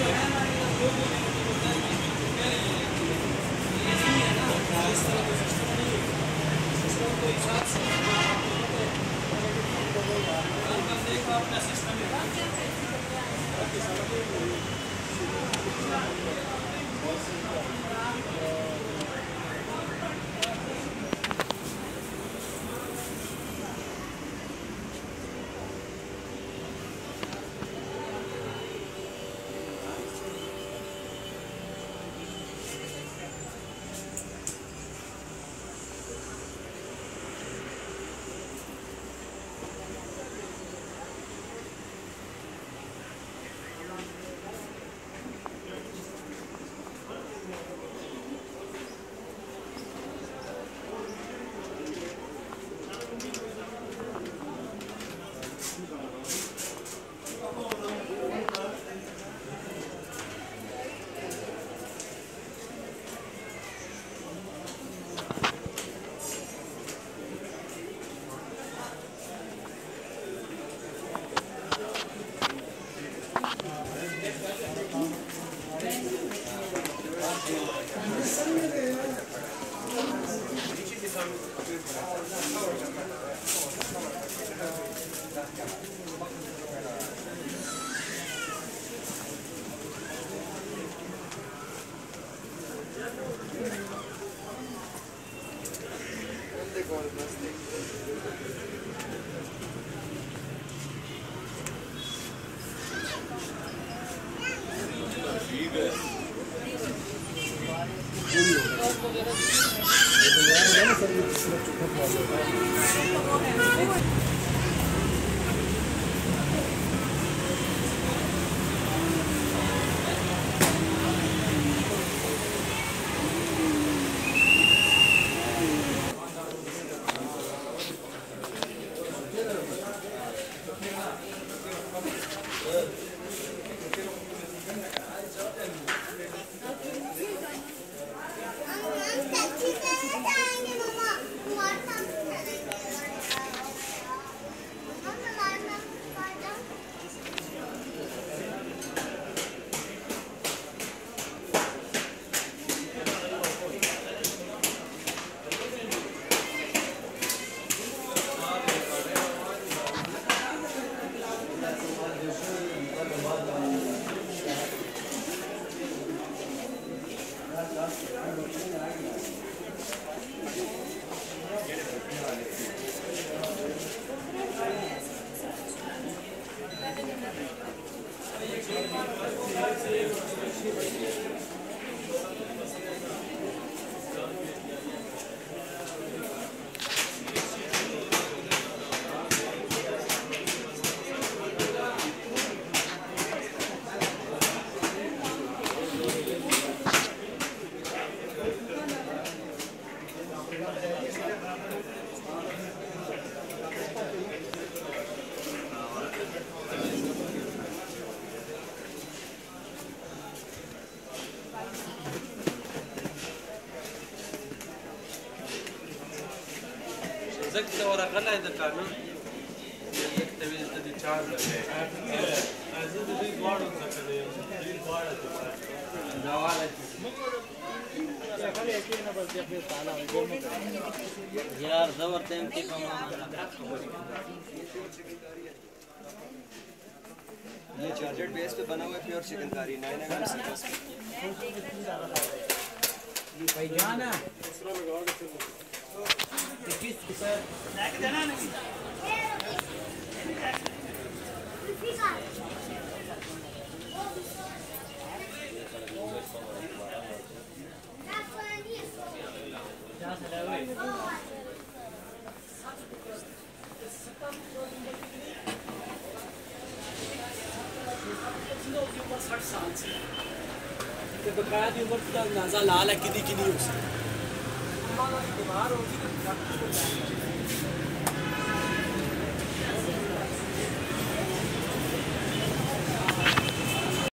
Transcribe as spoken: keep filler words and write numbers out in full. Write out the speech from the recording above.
زكت ورقة لا إذا كانوا يكتب يستدي تشارج عزيز دي بارو زكدي دي بارو نوالة यार जबर टाइम के ये चार्जर बेस पे बना हुआ है pure chicken curry nine M M sequence ये भाई जाना दूसरा लगाओ किस सर लेके जाना नहीं तो बकाया की उम्र का अंदाजा लाल है कितनी कितनी उससे बीमार होगी तो